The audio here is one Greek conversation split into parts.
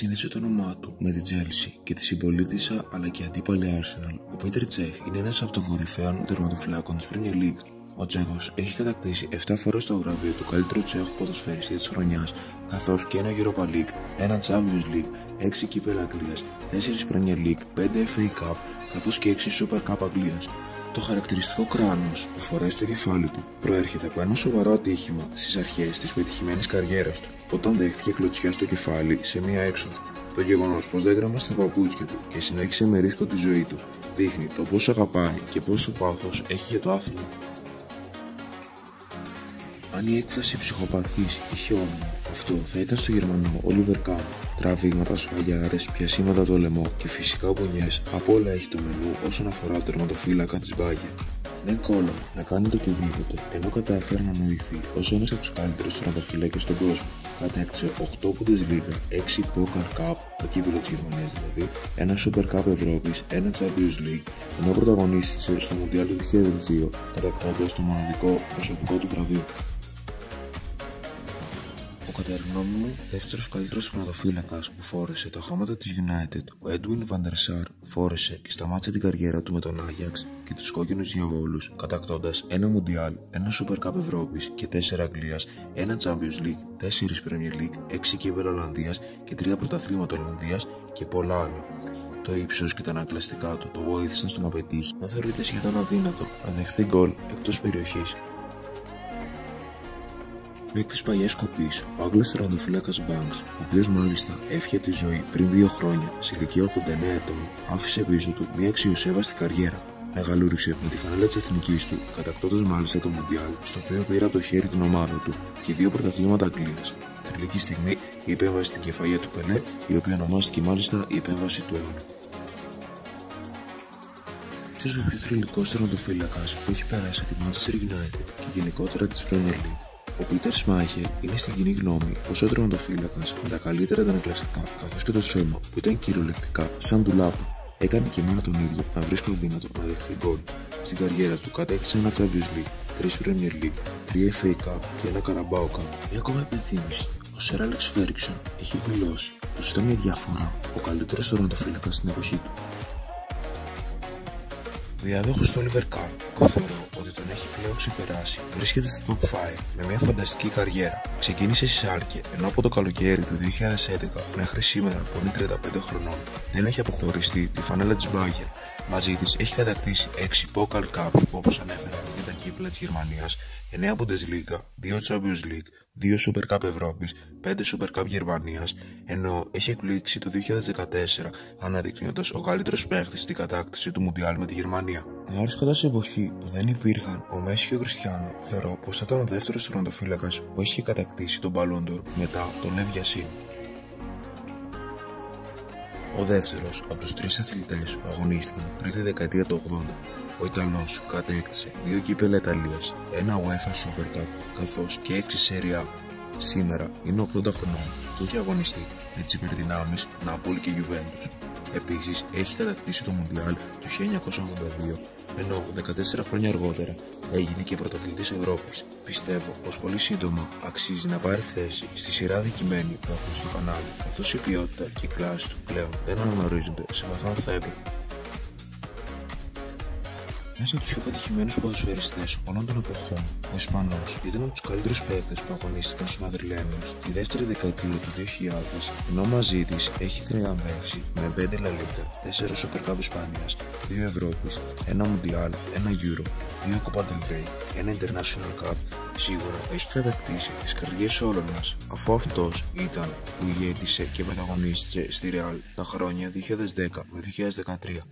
σύνδεσε το όνομά του με την Chelsea και τη συμπολίτησα αλλά και αντίπαλη Arsenal. Ο Πίτερ Τσέχ είναι ένας από των κορυφαίων τερματοφυλάκων της Premier League. Ο Τσέχος έχει κατακτήσει 7 φορές το βραβείο του καλύτερου Τσέχου ποδοσφαιριστή της χρονιάς, καθώς και ένα Europa League, ένα Champions League, 6 κύπελλα Αγγλίας, 4 Premier League, 5 FA Cup, καθώς και 6 Super Cup Αγγλίας. Το χαρακτηριστικό κράνος που φοράει στο κεφάλι του προέρχεται από ένα σοβαρό ατύχημα στις αρχές της πετυχημένης καριέρας του, όταν δέχτηκε κλωτσιά στο κεφάλι σε μία έξοδο. Το γεγονός πως δεν γκρέμασε τα παπούτσια του και συνέχισε με ρίσκο τη ζωή του δείχνει το πόσο αγαπάει και πόσο πάθος έχει για το άθλημα. Αν η έκφραση ψυχοπαθής είχε όνομα, αυτό θα ήταν στο Γερμανό Oliver Kahn. Τραβήγματα, σφαγιάρες, πιασίματα το λαιμό και φυσικά μπουνιές, από όλα έχει το μενού όσον αφορά το τερματοφύλακα της Bayern. Δεν κόλλανε να κάνει το οτιδήποτε, ενώ κατάφερε να νοηθεί ως ένας από τους καλύτερους τερματοφύλακες στον κόσμο. Κατέκτησε 8 Bundesliga, 6 Pokal Cup, το κύπελλο της Γερμανίας δηλαδή, ένα Super Cup Ευρώπης, ένα Champions League, ενώ πρωταγωνίστησε στο Μουντιάλ του 2002, κατακτώντας το μοναδικό προσωπικό του βραβείο. Ο κατά τη γνώμη μου δεύτερος καλύτερος τερματοφύλακας που φόρεσε τα χρώματα της United, ο Edwin van der Sar, φόρεσε και σταμάτησε την καριέρα του με τον Ajax και τους κόκκινους διαβόλους, κατακτώντας ένα Μουντιάλ, ένα Super Cup Ευρώπης και 4 Αγγλίας, ένα Champions League, 4 Premier League, 6 κύπελλα Ολλανδίας και 3 πρωταθλήματα Ολλανδίας και πολλά άλλα. Το ύψος και τα ανακλαστικά του το βοήθησαν στο να πετύχει, να θεωρείται σχεδόν αδύνατο να δεχθεί γκολ εκτός περιοχής. Παίκτης παλιάς κοπής, ο Άγγλος τερματοφύλακας Banks, ο οποίος μάλιστα έφυγε τη ζωή πριν 2 χρόνια, σε ηλικία 89 ετών, άφησε πίσω του μια αξιοσέβαστη καριέρα. Μεγαλούριξε με τη φανέλα της εθνικής του, κατακτώντας μάλιστα το Μουντιάλ, στο οποίο πήρε από το χέρι την ομάδα του και 2 πρωταθλήματα Αγγλίας. Θρυλική στιγμή η επέμβαση στην κεφαλιά του Πελέ, η οποία ονομάστηκε μάλιστα η επέμβαση του αιώνα. Ίσως ο πιο θρυλικός τερματοφύλακας που έχει περάσει τη Manchester United και γενικότερα της Premier League. Ο Πίτερ Σμάιχελ είναι στην κοινή γνώμη ως ο τερματοφύλακας με τα καλύτερα αντανακλαστικά, καθώς και το σώμα που ήταν κυριολεκτικά σαν ντουλάπα. Έκανε και εμένα τον ίδιο να βρίσκω δύνατο να δεχθεί γκολ. Στην καριέρα του κατέκτησε ένα Champions League, 3 Premier League, 3 FA Cup και ένα Carabao Cup. Μια ακόμα υπενθύμηση: ο Sir Alex Ferguson έχει δηλώσει πως ήταν με διαφορά ο καλύτερος τερματοφύλακας στην εποχή του. Διάδοχος του Oliver Kahn, που θεωρώ ότι τον έχει πλέον ξεπεράσει, βρίσκεται στο top 5 με μια φανταστική καριέρα. Ξεκίνησε στη Σάλκε, ενώ από το καλοκαίρι του 2011 μέχρι σήμερα, που είναι 35 χρονών, δεν έχει αποχωριστεί τη φανέλα της Bayern. Μαζί της έχει κατακτήσει 6 Pokal Cups, που όπως ανέφερα είναι τα κύπελλα της Γερμανίας, 9 Bundesliga, 2 Champions League, 2 Super Cup Ευρώπης, 5 Super Cup Γερμανίας, ενώ έχει εκπλήξει το 2014 αναδεικνύοντας ο καλύτερος παίχτης στην κατάκτηση του Μουντιάλ με τη Γερμανία. Αν βρίσκονταν σε εποχή που δεν υπήρχαν ο Μέση και ο Κριστιάνο, θεωρώ πως θα ήταν ο δεύτερος τερματοφύλακας που έχει κατακτήσει τον Ballon d'Or μετά τον Lev Yashin. Ο δεύτερος από τους 3 αθλητές που αγωνίστηκαν πριν τη δεκαετία του 80, ο Ιταλός κατέκτησε 2 κύπελλα Ιταλίας, ένα UEFA Super Cup, καθώς και 6 Serie A. Σήμερα είναι 80 χρονών και έχει αγωνιστεί με τις υπερδυνάμεις Νάπολη και Juventus. Επίσης έχει κατακτήσει το Μουντιάλ του 1982, ενώ 14 χρόνια αργότερα έγινε και πρωταθλητής Ευρώπης. Πιστεύω πως πολύ σύντομα αξίζει να πάρει θέση στη σειρά δικημένοι που έχουν στο κανάλι, καθώς η ποιότητα και η κλάση του πλέον δεν αναγνωρίζονται σε βαθμό που θα έπρεπε. Ένας από τους πιο πετυχημένους ποδοσφαιριστές όλων των εποχών, ο Ισπανός ήταν από τους καλύτερους παίκτες που αγωνίστηκαν στους Μαδριλένιους τη δεύτερη δεκαετία του 2000, ενώ μαζί της έχει θριαμβεύσει με 5 La Liga, 4 Super Cup Ισπανίας, 2 Ευρώπης, ένα Mundial, ένα Euro, 2 Copa del Rey, ένα International Cup. Σίγουρα έχει κατακτήσει τις καρδιές όλων μας, αφού αυτός ήταν που ηγέτησε και πρωταγωνίστηκε στη Real τα χρόνια 2010 με 2013.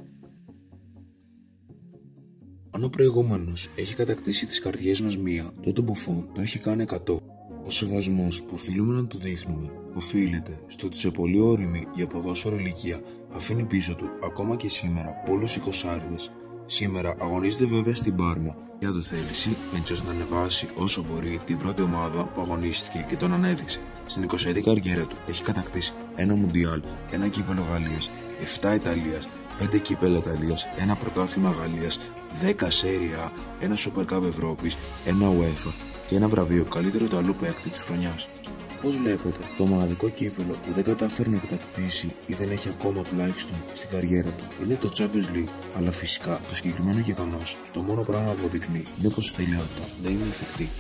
Αν ο προηγούμενος έχει κατακτήσει τις καρδιές μας μία, τότε ο Μπουφόν το έχει κάνει 100. Ο σεβασμός που οφείλουμε να του δείχνουμε οφείλεται στο ότι σε πολύ όριμη για ποδόσφαιρο ηλικία αφήνει πίσω του ακόμα και σήμερα πολλούς εικοσάριδες. Σήμερα αγωνίζεται βέβαια στην Πάρμα για το θέληση, έτσι ώστε να ανεβάσει όσο μπορεί την πρώτη ομάδα που αγωνίστηκε και τον ανέδειξε. Στην 20η καριέρα του έχει κατακτήσει ένα Μουντιάλ, ένα κύπελλο Γαλλίας, 7 Ιταλίας, 5 κύπελλα Ιταλίας, ένα πρωτάθλημα Γαλλίας, 10 Serie A, ένα Super Cup Ευρώπης, ένα UEFA και ένα βραβείο καλύτερο Ιταλού παίκτη της χρονιάς. Όπως βλέπετε, το μοναδικό κύπελλο που δεν κατάφερε να κατακτήσει ή δεν έχει ακόμα τουλάχιστον στην καριέρα του είναι το Champions League. Αλλά φυσικά το συγκεκριμένο γεγονός το μόνο πράγμα που αποδεικνύει είναι πως η τελειότητα δεν είναι εφικτή.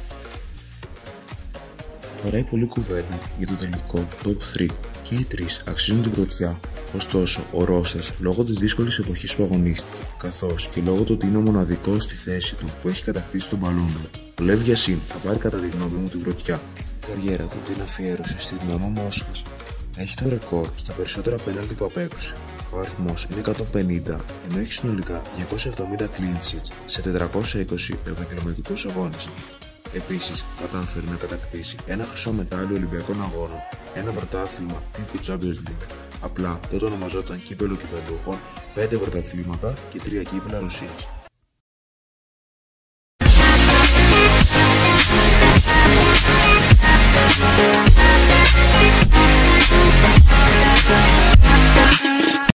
Χωράει πολλή κουβέντα για το τελικό Top 3 και οι τρεις αξίζουν την πρωτιά. Ωστόσο, ο Ρώσος, λόγω της δύσκολης εποχής που αγωνίστηκε, καθώς και λόγω του ότι είναι ο μοναδικός στη θέση του που έχει κατακτήσει τον Ballon d'Or, ο Λεβ Γιασίν θα πάρει κατά τη γνώμη μου την πρωτιά. Η καριέρα του την αφιέρωσε στη Δυναμό Μόσχας. Έχει το ρεκόρ στα περισσότερα πέναλτι που απέκρουσε. Ο αριθμός είναι 150, ενώ έχει συνολικά 270 clean sheets σε 420 επαγγελματικούς αγώνες. Επίσης, κατάφερε να κατακτήσει ένα χρυσό μετάλλιο Ολυμπιακών Αγώνων, ένα πρωτάθλημα τύπου Champions League. Απλά τότε ονομαζόταν κύπελλο κυπελλούχων, 5 πρωταθλήματα και 3 κύπελλα Ρωσίας.